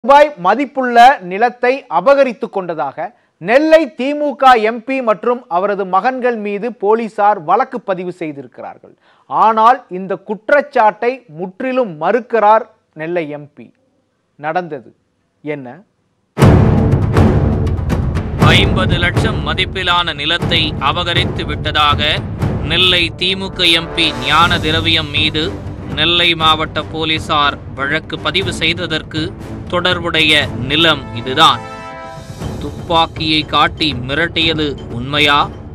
ரூபாய் மதிப்புள்ள நிலத்தை அபகரித்துக் கொண்டதாக நெல்லை திமுக எம்பி மற்றும் அவரது மகன்கள் மீது போலீசார் வழக்கு பதிவு செய்திருக்கிறார்கள். ஆனால் இந்த குற்றச்சாட்டை முற்றிலும் மறுக்கிறார் நெல்லை எம்பி. நடந்தது என்ன? 50 லட்சம் மதிப்பிலான நிலத்தை அபகரித்து விட்டதாக நெல்லை திமுக எம்பி ஞான திரவியம் மீது நெல்லை மாவட்ட போலீசார் வழக்கு பதிவு செய்ததற்கு தொடர்புடைய நிலம் இதுதான். துப்பாக்கியை காட்டி மிரட்டியது உண்மையா?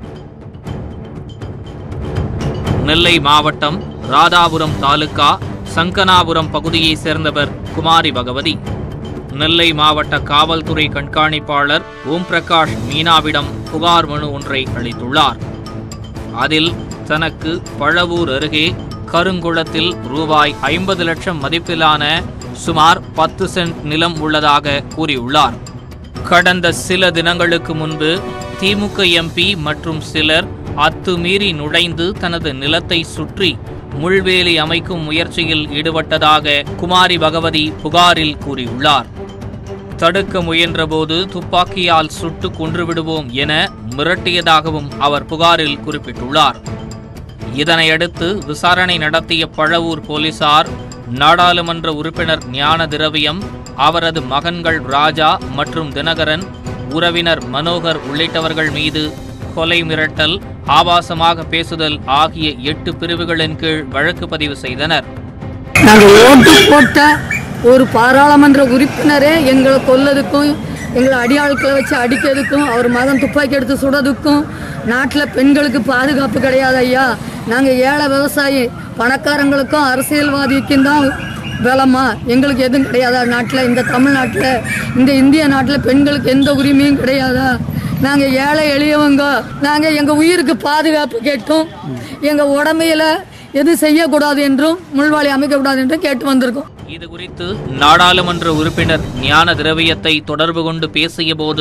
நெல்லை மாவட்டம் ராதாபுரம் தாலுகா சங்கனாபுரம் பகுதியை சேர்ந்தவர் குமாரி பகவதி. நெல்லை மாவட்ட காவல்துறை கண்காணிப்பாளர் ஓம் பிரகாஷ் மீனாவிடம் புகார் மனு ஒன்றை அளித்துள்ளார். அதில் தனக்கு பழவூர் அருகே கருங்குளத்தில் ரூபாய் 50 லட்சம் மதிப்பிலான சுமார் 10 சென்ட் நிலம் உள்ளதாக கூறியுள்ளார். கடந்த சில தினங்களுக்கு முன்பு திமுக எம்பி மற்றும் சிலர் அத்துமீறி நுழைந்து தனது நிலத்தை சுற்றி முள்வேலி அமைக்கும் முயற்சியில் ஈடுபட்டதாக குமாரி பகவதி புகாரில் கூறியுள்ளார். தடுக்க முயன்றபோது துப்பாக்கியால் சுட்டு கொன்றுவிடுவோம் என மிரட்டியதாகவும் அவர் புகாரில் குறிப்பிட்டுள்ளார். இதனையடுத்து விசாரணை நடத்திய பழவூர் போலீசார் நாடாளுமன்ற உறுப்பினர் ஞான திரவியம், அவரது மகன்கள் ராஜா மற்றும் தினகரன், உறவினர் மனோகர் உள்ளிட்டவர்கள் மீது கொலை மிரட்டல், ஆபாசமாக பேசுதல் ஆகிய 8 பிரிவுகளின் கீழ் வழக்கு பதிவு செய்தனர். நாங்கள் ஓட்டு போட்ட ஒரு பாராளுமன்ற உறுப்பினரே எங்களை கொல்லதுக்கும், எங்களை அடியாட்களை வச்சு அடிக்கிறதுக்கும், அவர் மகன் துப்பாக்கி எடுத்து சுடுறதுக்கும், நாட்டில் பெண்களுக்கு பாதுகாப்பு கிடையாது ஐயா. நாங்கள் ஏழை விவசாயி, பணக்காரங்களுக்கும் அரசியல்வாதிக்கும் தான் பலமா, எங்களுக்கு எதுவும் கிடையாதா? நாட்டில், இந்த தமிழ்நாட்டில், இந்த இந்திய நாட்டில் பெண்களுக்கு எந்த உரிமையும் கிடையாதா? நாங்கள் ஏழை எளியவங்க, நாங்கள் எங்கள் உயிருக்கு பாதுகாப்பு கேட்கும், எங்கள் உடமையில் எது செய்யக்கூடாது என்றும் முள்வாளி அமைக்கக்கூடாது என்றும் கேட்டு வந்திருக்கோம். இது குறித்து நாடாளுமன்ற உறுப்பினர் ஞான திரவியத்தை தொடர்பு கொண்டு பேசிய போது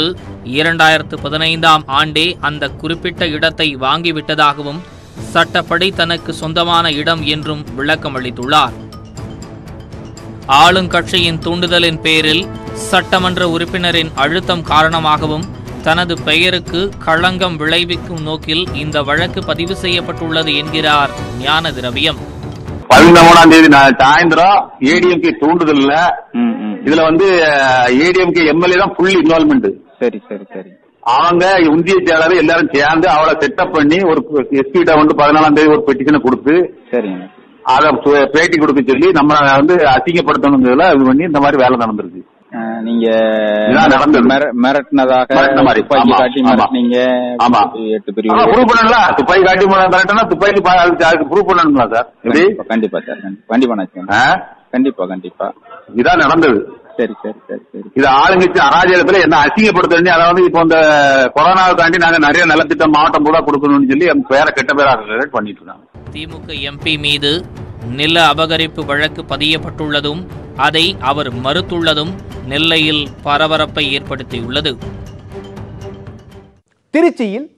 2015ஆம் ஆண்டே அந்த குறிப்பிட்ட இடத்தை வாங்கிவிட்டதாகவும் சட்டப்படி தனக்கு சொந்தமான இடம் என்றும் விளக்கம் அளித்துள்ளார். ஆளுங்கட்சியின் தூண்டுதலின் பேரில் சட்டமன்ற உறுப்பினரின் அழுத்தம் காரணமாகவும் தனது பெயருக்கு களங்கம் விளைவிக்கும் நோக்கில் இந்த வழக்கு பதிவு செய்யப்பட்டுள்ளது என்கிறார் ஞான திரவியம். 13ஆம் தேதி சாயந்தரம் ஏடிஎம்கே தூண்டுதல்ல இதுல ஏடிஎம்கே எம்எல்ஏ தான் ஃபுல் இன்வால்மெண்ட். சரி சரி சரி. அவங்க இந்திய செயலாளர் எல்லாரும் சேர்ந்து அவளை செட்டப் பண்ணி ஒரு எஸ்பிட்ட 14ஆம் தேதி ஒரு பெட்டிஷனை கொடுத்து சரிங்க அதை பேட்டி கொடுக்க சொல்லி நம்ம அசிங்கப்படுத்தணும் இது பண்ணி இந்த மாதிரி வேலை நடந்திருக்கு. நீங்க மிரட்டினதாக துப்பாக்கி காட்டி மிரட்டினீங்க. ஆமா, 8 பிரிவு ப்ரூவ் பண்ணல. துப்பாக்கி காட்டி மிரட்டினா துப்பாக்கி ப்ரூவ் பண்ணணுங்களா சார்? கண்டிப்பா சார், கண்டிப்பா கண்டிப்பா கண்டிப்பா இதான் நடந்தது. சரி சரி சரி சரி. இது ஆளுங்கட்சி அராஜகத்துல என்ன அசிங்கப்படுத்த, அதாவது இப்போ இந்த கொரோனாவுக்காண்டி நாங்க நிறைய நலத்திட்டம் மாவட்டம் பூரா கொடுக்கணும்னு சொல்லி பேரை கெட்ட பேராக பண்ணிட்டு இருக்காங்க. திமுக எம்பி மீது நில அபகரிப்பு வழக்கு பதியப்பட்டுள்ளதும் அதை அவர் மறுத்துள்ளதும் நெல்லையில் பரபரப்பை ஏற்படுத்தியுள்ளது. திருச்சியில்